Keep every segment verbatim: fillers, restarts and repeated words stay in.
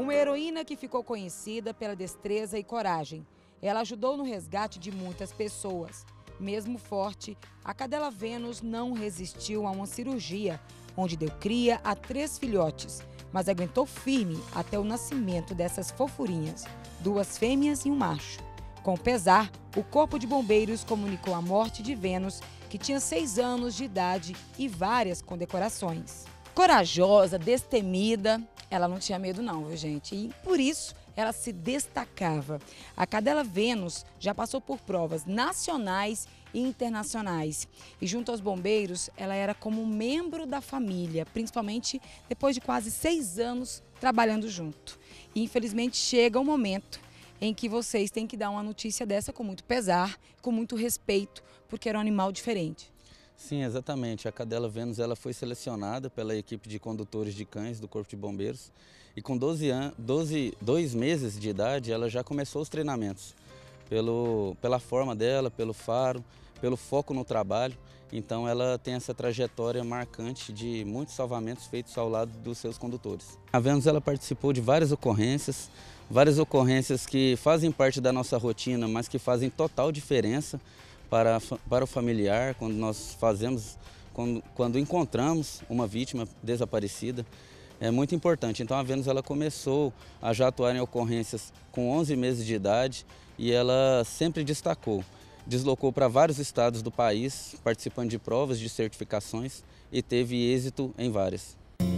Uma heroína que ficou conhecida pela destreza e coragem. Ela ajudou no resgate de muitas pessoas. Mesmo forte, a cadela Vênus não resistiu a uma cirurgia, onde deu cria a três filhotes, mas aguentou firme até o nascimento dessas fofurinhas, duas fêmeas e um macho. Com pesar, o Corpo de Bombeiros comunicou a morte de Vênus, que tinha seis anos de idade e várias condecorações. Corajosa, destemida, ela não tinha medo não, viu, gente? E por isso ela se destacava. A cadela Vênus já passou por provas nacionais e internacionais. E junto aos bombeiros, ela era como um membro da família, principalmente depois de quase seis anos trabalhando junto. E infelizmente chega um momento em que vocês têm que dar uma notícia dessa com muito pesar, com muito respeito, porque era um animal diferente. Sim, exatamente. A cadela Vênus ela foi selecionada pela equipe de condutores de cães do Corpo de Bombeiros e com doze anos, doze, dois meses de idade ela já começou os treinamentos. Pelo, pela forma dela, pelo faro, pelo foco no trabalho. Então ela tem essa trajetória marcante de muitos salvamentos feitos ao lado dos seus condutores. A Vênus ela participou de várias ocorrências, várias ocorrências que fazem parte da nossa rotina, mas que fazem total diferença para, para o familiar, quando nós fazemos, quando, quando encontramos uma vítima desaparecida. É muito importante. Então a Vênus ela começou a já atuar em ocorrências com onze meses de idade e ela sempre destacou. Deslocou para vários estados do país, participando de provas, de certificações e teve êxito em várias.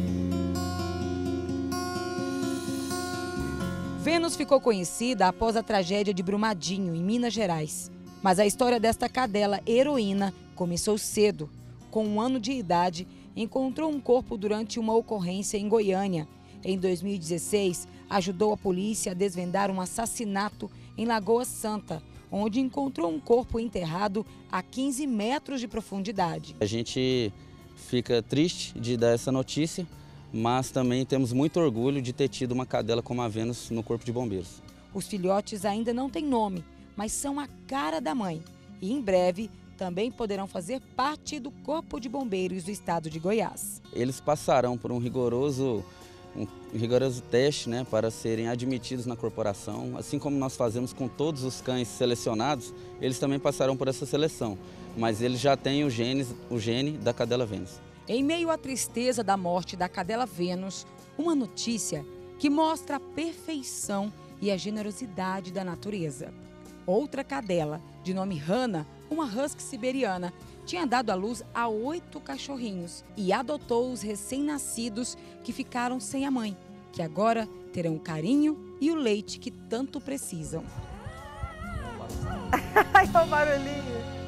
Vênus ficou conhecida após a tragédia de Brumadinho, em Minas Gerais. Mas a história desta cadela heroína começou cedo. Com um ano de idade, encontrou um corpo durante uma ocorrência em Goiânia. Em dois mil e dezesseis, ajudou a polícia a desvendar um assassinato em Lagoa Santa, onde encontrou um corpo enterrado a quinze metros de profundidade. A gente fica triste de dar essa notícia, mas também temos muito orgulho de ter tido uma cadela como a Vênus no Corpo de Bombeiros. Os filhotes ainda não têm nome, mas são a cara da mãe. E em breve também poderão fazer parte do Corpo de Bombeiros do estado de Goiás. Eles passarão por um rigoroso, um rigoroso teste, né, para serem admitidos na corporação. Assim como nós fazemos com todos os cães selecionados, eles também passarão por essa seleção. Mas eles já têm o gene, o gene da cadela Vênus. Em meio à tristeza da morte da cadela Vênus, uma notícia que mostra a perfeição e a generosidade da natureza. Outra cadela, de nome Hannah, uma husky siberiana, tinha dado à luz a oito cachorrinhos e adotou os recém-nascidos que ficaram sem a mãe, que agora terão o carinho e o leite que tanto precisam. Ai, o barulhinho!